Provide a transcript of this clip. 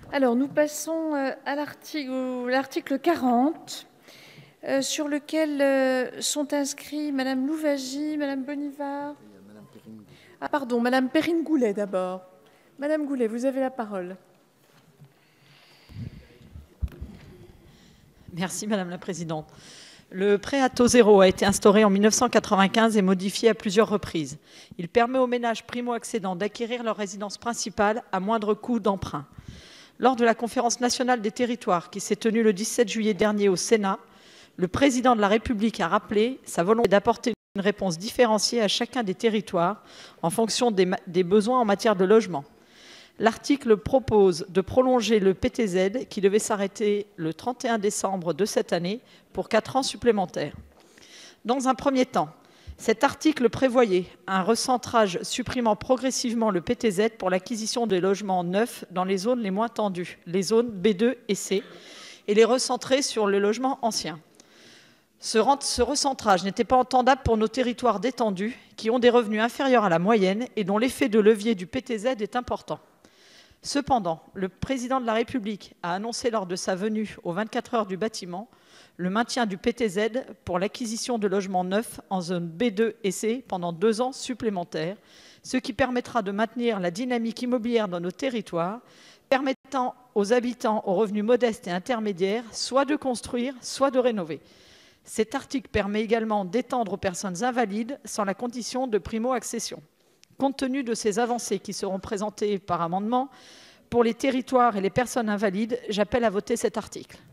Alors, nous passons à l'article 40, sur lequel sont inscrits Madame Louwagie, Madame Bonivard. Ah, pardon, Madame Perrine-Goulet d'abord. Madame Goulet, vous avez la parole. Merci Madame la Présidente. Le prêt à taux zéro a été instauré en 1995 et modifié à plusieurs reprises. Il permet aux ménages primo-accédants d'acquérir leur résidence principale à moindre coût d'emprunt. Lors de la conférence nationale des territoires qui s'est tenue le 17 juillet dernier au Sénat, le président de la République a rappelé sa volonté d'apporter une réponse différenciée à chacun des territoires en fonction des besoins en matière de logement. L'article propose de prolonger le PTZ qui devait s'arrêter le 31 décembre de cette année pour 4 ans supplémentaires. Dans un premier temps, cet article prévoyait un recentrage supprimant progressivement le PTZ pour l'acquisition des logements neufs dans les zones les moins tendues, les zones B2 et C, et les recentrer sur le logement ancien. Ce recentrage n'était pas entendable pour nos territoires détendus qui ont des revenus inférieurs à la moyenne et dont l'effet de levier du PTZ est important. Cependant, le président de la République a annoncé lors de sa venue aux 24 heures du bâtiment le maintien du PTZ pour l'acquisition de logements neufs en zone B2 et C pendant 2 ans supplémentaires, ce qui permettra de maintenir la dynamique immobilière dans nos territoires, permettant aux habitants aux revenus modestes et intermédiaires soit de construire, soit de rénover. Cet article permet également d'étendre aux personnes invalides sans la condition de primo-accession. Compte tenu de ces avancées qui seront présentées par amendement, pour les territoires et les personnes invalides, j'appelle à voter cet article.